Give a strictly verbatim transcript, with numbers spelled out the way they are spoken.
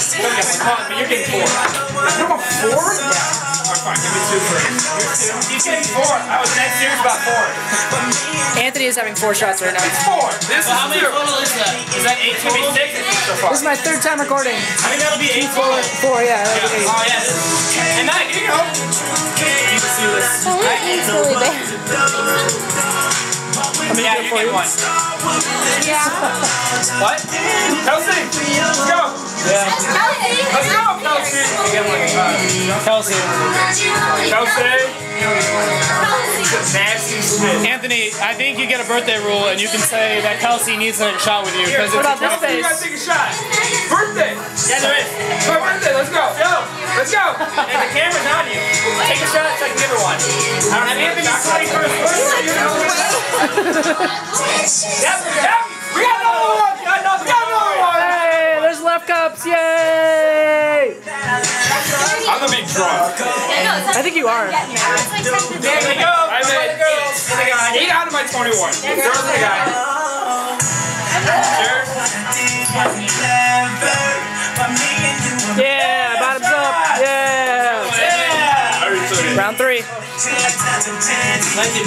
Don't get one, but you're getting four. You want four? Yeah. Alright, fine, give me two first. He's getting four. I was dead serious about four. Anthony is having four shots right now. It's four. This Well, is how many two. total is that? Is that eight? Should be six so far. This is my third time recording. I think that'll be eight total. Four, yeah, that'll be eight. Oh, yeah. This is, and nine, here you go. You can see this. Oh, he's really bad. Yeah, you get one. Yeah. What? Kelsey, let's go. Yeah. Let's go, Kelsey. You get one. Kelsey. Kelsey. Nasty shit. Anthony, I think you get a birthday rule and you can say that Kelsey needs a shot with you because What it's about this face? You gotta take a shot. Birthday. Yeah, there is. It's my birthday. Let's go. Go. Let's go. And the camera's on you. Take a shot so I can give her one. I don't have Anthony's twenty-first birthday. Yep, yep. We got another one. We got another, we got another one. Hey, there's left cups. Yay! I'm the big drunk. I think you are. There we go. I made eight out of my twenty-one. Throw it to the guy. Cheers. Yeah, bottoms up. Yeah. Yeah. Round three.